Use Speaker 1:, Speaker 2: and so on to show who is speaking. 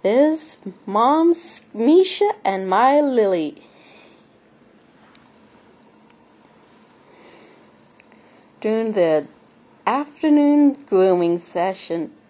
Speaker 1: There's Mom's Misha and my Lily. During the afternoon grooming session,